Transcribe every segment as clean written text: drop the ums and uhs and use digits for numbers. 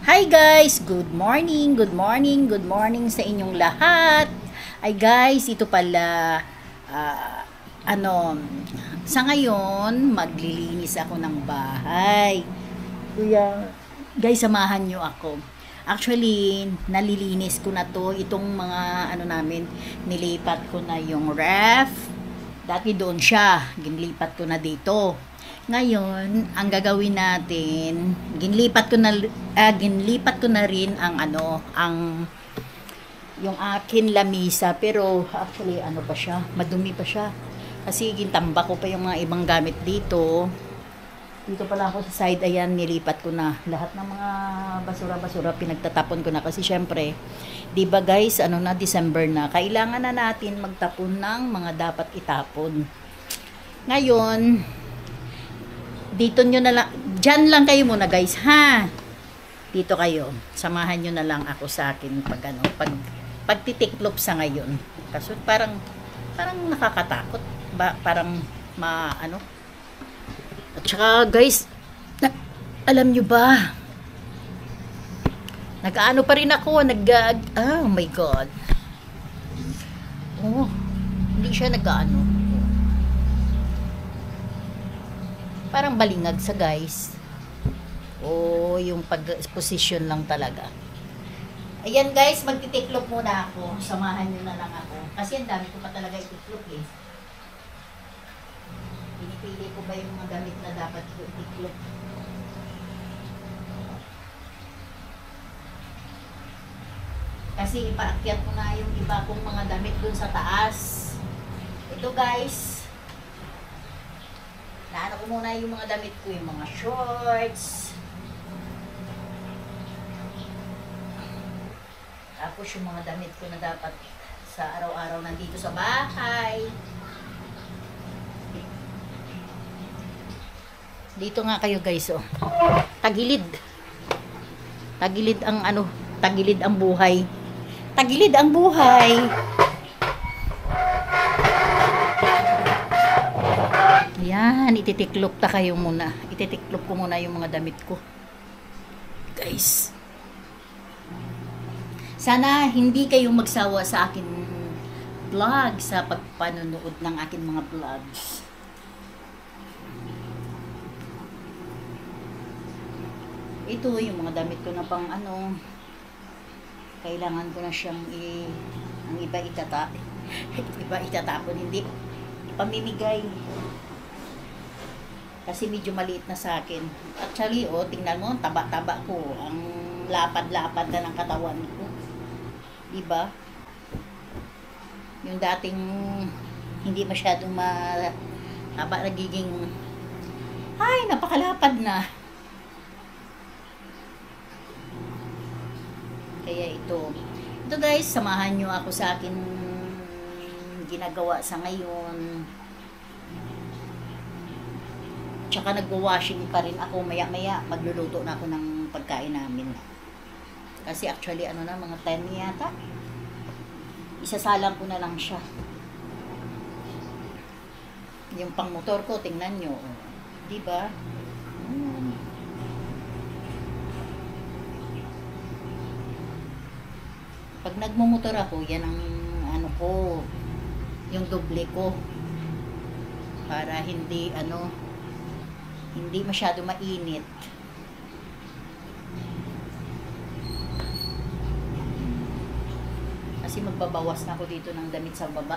Hi guys! Good morning, good morning, good morning sa inyong lahat. Ay guys, ito pala, ano, sa ngayon, maglilinis ako ng bahay. Kuya, guys, samahan nyo ako. Actually, nalilinis ko na to, itong mga, namin, nilipat ko na yung ref. Dati doon siya, ginlipat ko na dito. Ngayon, ang gagawin natin, ginlipat ko na rin ang yung akin lamisa, pero actually pa siya, madumi pa siya. Kasi gintamba ko pa yung mga ibang gamit dito. Dito pala ako sa side, ayan, nilipat ko na lahat ng mga basura-basura, pinagtatapon ko na kasi syempre, 'di ba guys, December na, kailangan na natin magtapon ng mga dapat itapon. Ngayon, dito nyo na lang, dyan lang kayo muna guys, ha? Dito kayo, samahan nyo na lang ako sa akin pagtitiklop sa ngayon. Kasi parang nakakatakot, ba? Parang At saka guys, alam nyo ba, nag-ano pa rin ako, oh my god. Oh, hindi siya nag-ano. Parang balingag sa guys. O yung pag-position lang talaga. Ayan guys, magtitiklop muna ako. Samahan nyo na lang ako. Kasi ang dami ko pa talaga itiklop eh. Pinipili ko ba yung mga gamit na dapat ko itiklop. Kasi ipaakyat ko na yung iba kong mga damit dun sa taas. Ito guys, naano ko muna yung mga damit ko, yung mga shorts. Tapos yung mga damit ko na dapat sa araw-araw nandito sa bahay. Dito nga kayo guys, oh. Tagilid. Tagilid ang tagilid ang buhay. Tagilid ang buhay. Yan, ititiklop ta kayo muna. Ititiklop ko muna yung mga damit ko. Guys. Sana hindi kayo magsawa sa akin vlog, sa pagpanonood ng akin mga vlogs. Ito yung mga damit ko na pang kailangan ko na siyang ang iba itatapon, hindi pamimigay. Kasi medyo maliit na sa akin. Actually, tingnan mo, taba-taba ko. Ang lapad-lapad na ng katawan ko. Diba? Yung dating hindi masyadong taba, nagiging napakalapad na. Kaya ito guys, samahan nyo ako sa akin ginagawa sa ngayon. Tsaka nagwa-washing pa rin ako, maya-maya magluluto na ako ng pagkain namin. Kasi actually mga 10 yata. Isasalang ko na lang siya. Yung pang motor ko, tingnan nyo. Diba? Pag nagmumotor ako, yan ang ko, yung doble ko. Para hindi hindi masyado mainit. Kasi magbabawas na ako dito ng damit sa baba.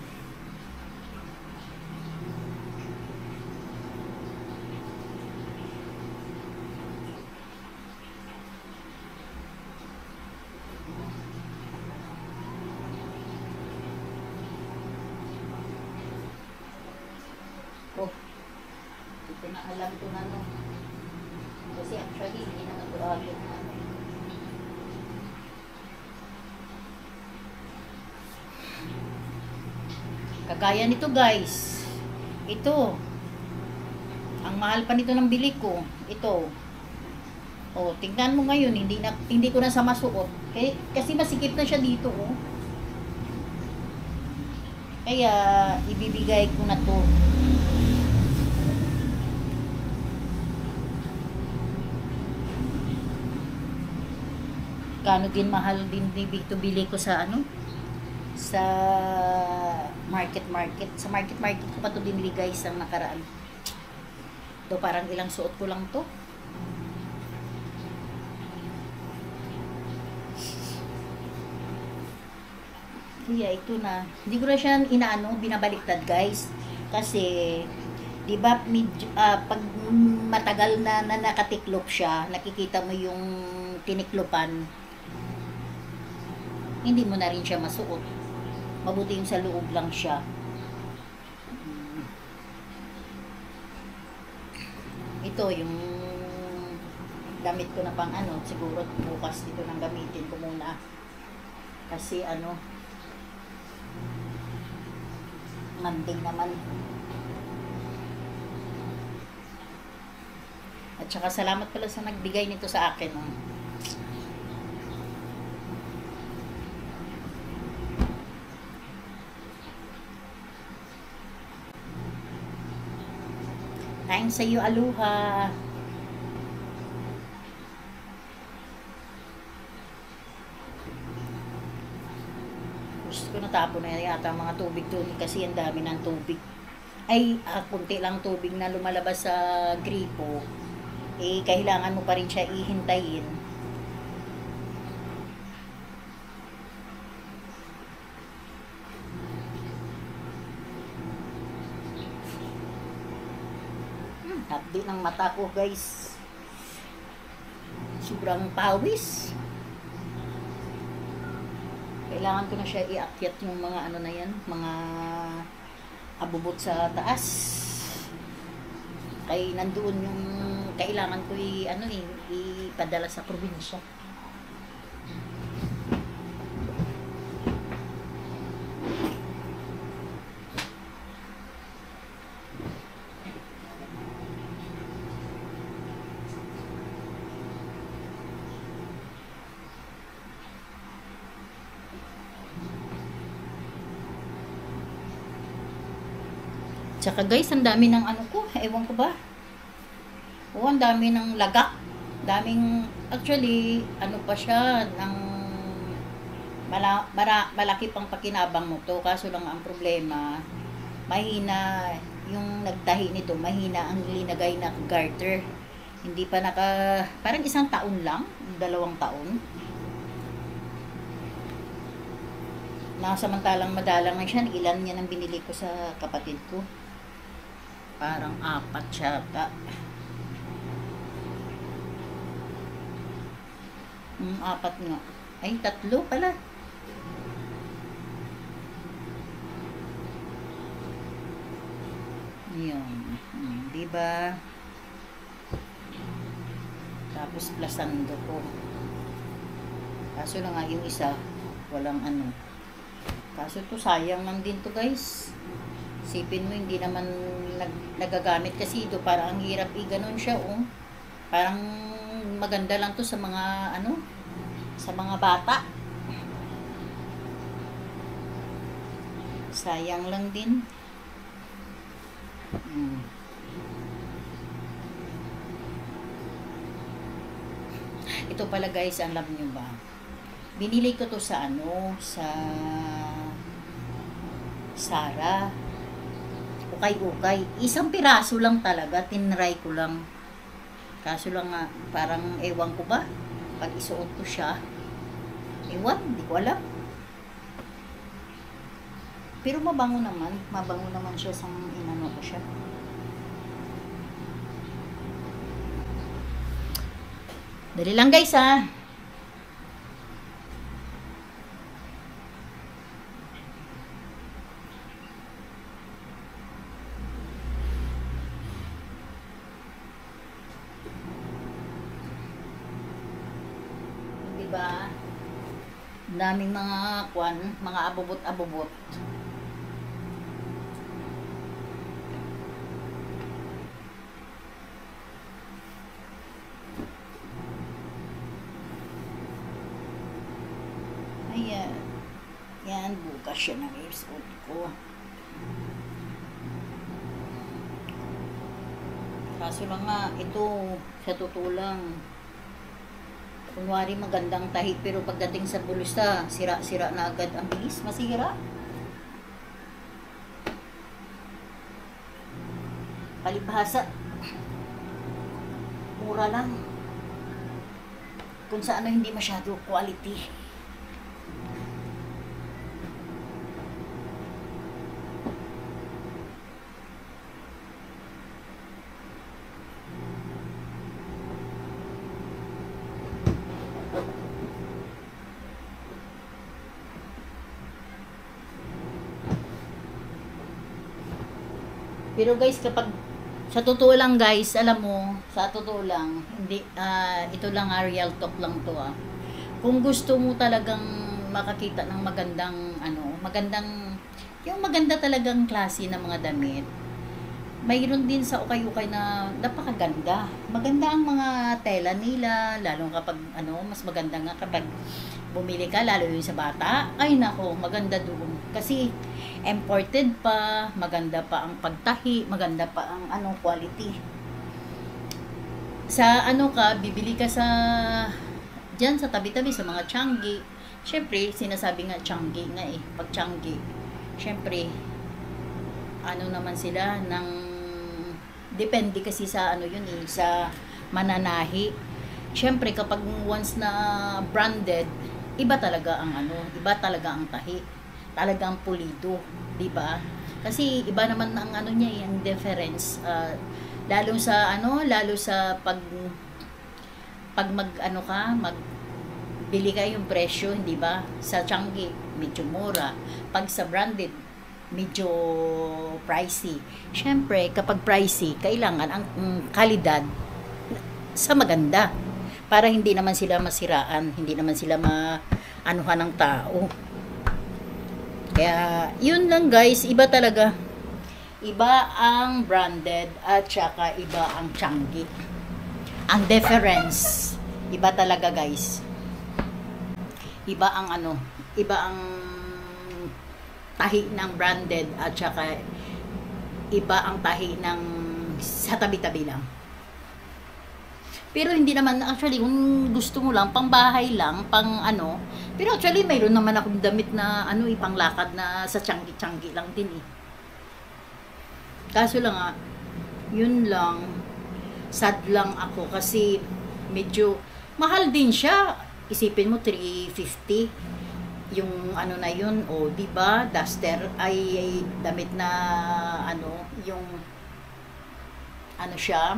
Ito na alam ko na kasi actually hindi na naturado na kagaya nito guys, ito ang mahal pa nito ng bili ko. Ito, tingnan mo ngayon, hindi ko na sa masuot kasi masikip na siya dito. Kaya ibibigay ko na to. Kano din mahal din dito bili ko sa ano, sa market. Sa market ko pa to binili guys ang nakaraan. To parang ilang suot ko lang to. Kaya ito na. Hindi ko na siya inaano, binabaliktad guys. Kasi, di ba, pag matagal na nakatiklop siya, nakikita mo yung tiniklopan, hindi mo na rin siya masuot. Mabuti yung sa loob lang siya. Ito yung damit ko na pang ano, siguro bukas dito nang gamitin ko muna. Kasi ano, Monday naman. At saka salamat pala sa nagbigay nito sa akin. Oh. Thanks sa iyo, Aloha. Gusto ko natapon na yata ang mga tubig doon kasi ang dami ng tubig. Ay, kunti lang tubig na lumalabas sa gripo. Eh, kailangan mo pa rin siya ihintayin. Hapdi ng mata ko guys. Sobrang pawis. Kailangan ko na siya iakyat yung mga ano na yan, mga abubot sa taas. Kaya nandoon yung kailangan ko ipadala sa probinsya. Tsaka guys, ang dami ng ano ko, ewan ko ba? Oo, ang dami ng lagak. Daming, actually, ano pa siya, ng malaki pang pakinabang mo to. Kaso lang ang problema, mahina, yung nagtahi nito, mahina ang linagay na garter. Hindi pa parang 1 taon lang, 2 taon. Samantalang madalang na siya, ilan yan ang binili ko sa kapatid ko. Parang 4 yata. 4 nga. Ay, 3 pala. Yun. Diba? Tapos plasando ko. Kaso lang nga yung isa, walang ano. Kaso to sayang lang din to guys. Sipin mo, hindi naman nagagamit kasi ito. Parang ang hirap ganon siya, oh. Parang maganda lang to sa mga, sa mga bata. Sayang lang din. Ito pala guys, alam nyo ba? Binili ko to sa sa Sara. Ukay-ukay. 1 piraso lang talaga. Tinry ko lang. Kaso lang nga, parang ewan ko ba? Pag isuot ko siya, ewan, hindi ko alam. Pero mabango naman. Mabango naman siya sa inano ko siya. Dali lang guys ha. Diba? Daming mga mga abubot-abubot. Ayan. Yan, bukas siya ng episode ko. Kaso lang nga, ito, sa totoo lang, Kunwari magandang tahi, pero pagdating sa bulusa, sira-sira na agad. Ang bilis, masira. Palibhasa. Mura lang. Kung sa ano hindi masyado quality. Pero guys, kapag sa totoo lang guys, alam mo, sa totoo lang, hindi ito lang real talk lang to Kung gusto mo talagang makakita ng magandang yung maganda talagang klase ng mga damit. Mayroon din sa ukay-ukay na napakaganda. Maganda ang mga tela nila, lalo kapag mas maganda nga kapag bumili ka, lalo yung sa bata. Ay nako, maganda doon. Kasi imported pa, maganda pa ang pagtahi, maganda pa ang quality. Sa bibili ka diyan sa tabi-tabi sa mga Changi. Syempre, sinasabi nga Changi nga pag Changi. Syempre, naman sila depende kasi sa yun sa mananahi. Syempre kapag once na branded, iba talaga ang tahi. Talagang pulido, 'di ba? Kasi iba naman ang niya, yung difference lalo sa pag magbili ka yung presyo, hindi ba? Sa Changi medyo mura, pag sa branded medyo pricey. Syempre, kapag pricey, kailangan ang kalidad sa maganda para hindi naman sila masiraan, hindi naman sila maanuhan ng tao. Kaya, yun lang guys, iba talaga. Iba ang branded at saka iba ang Changi. Ang difference, iba talaga guys. Iba ang tahi ng branded at saka iba ang tahi ng sa tabi-tabi lang. Pero hindi naman actually kung gusto mo lang pang bahay lang, pero actually mayroon naman akong damit na ipanglakad na sa Changi lang din Kaso lang yun lang, sad lang ako kasi medyo mahal din siya. Isipin mo 350 yung na yun, di ba? Duster ay damit na yung siya.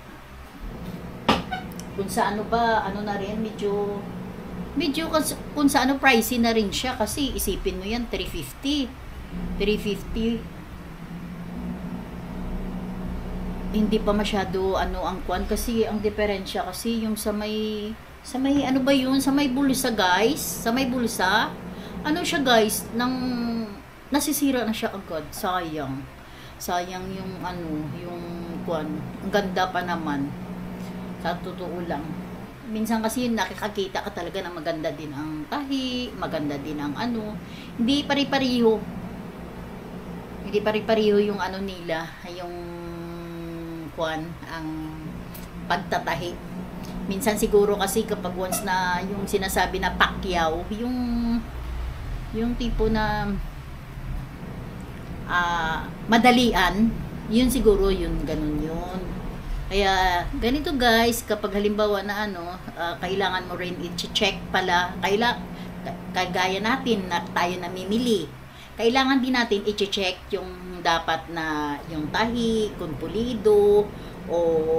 Kung sa na rin medyo kung sa pricey na rin siya kasi isipin mo yan 350 hindi pa masyado ang kwan kasi ang diferensya kasi yung sa may sa may bulsa guys, sa may bulsa siya guys, nasisira na siya agad. Sayang yung yung kwan. Ang ganda pa naman. Sa totoo lang. Minsan kasi nakikita ka talaga na maganda din ang tahi, maganda din ang Hindi pari-pariho. Hindi pari-pariho yung nila, yung kwan, ang pagtatahi. Minsan siguro kasi kapag once na yung sinasabi na pakyaw, yung tipo na madalian, yun siguro ganun yun. Kaya ganito guys, kapag halimbawa na kailangan mo rin i-check pala, kagaya natin na tayo namimili, kailangan din natin i-check yung dapat na yung tahi, kung pulido o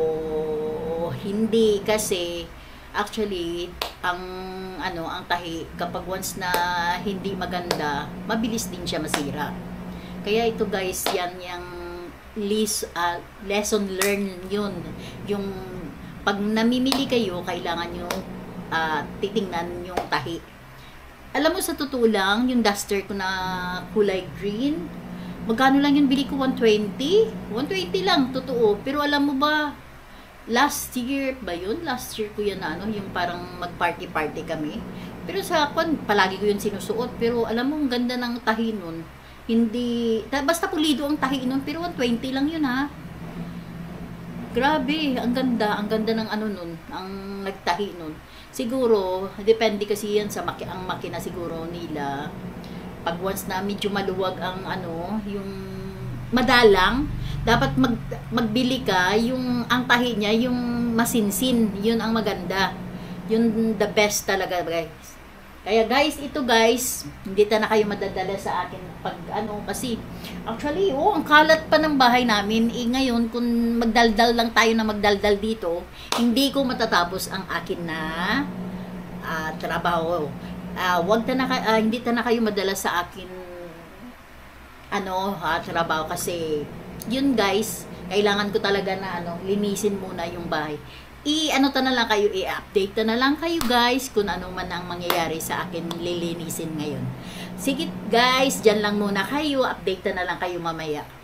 hindi, kasi actually ang tahi kapag once na hindi maganda, mabilis din siya masira. Kaya ito guys, yan yung lesson learned yun. Yung pag namimili kayo, kailangan nyo titingnan yung tahi. Alam mo, sa totoo lang, yung duster ko na kulay green, magkano lang yun, bili ko 120 lang, totoo. Pero alam mo ba, last year ko yan yung parang mag-party kami. Pero sa palagi ko yun sinusuot. Pero alam mo, ang ganda ng tahi nun. Hindi, basta pulido ang tahi nun, pero 120 lang yun Grabe, ang ganda ng ano nun, ang nagtahi nun. Siguro, depende kasi yan sa ang makina siguro nila. Pag once na medyo maluwag ang ano, yung madalang, dapat magbili ka, yung ang tahi niya, yung masinsin, yun ang maganda. Yun the best talaga, guys. Kaya guys, ito guys, hindi na kayo madadala sa akin pag ano, kasi actually, ang kalat pa ng bahay namin. Ngayon, kung magdaldal lang tayo na magdaldal dito, hindi ko matatapos ang akin na trabaho. Hindi na kayo madala sa akin trabaho kasi yun guys, kailangan ko talaga na linisin muna yung bahay. I-update na lang kayo guys kung ano man ang mangyayari sa akin lilinisin ngayon. Sige guys, dyan lang muna kayo, update na lang kayo mamaya.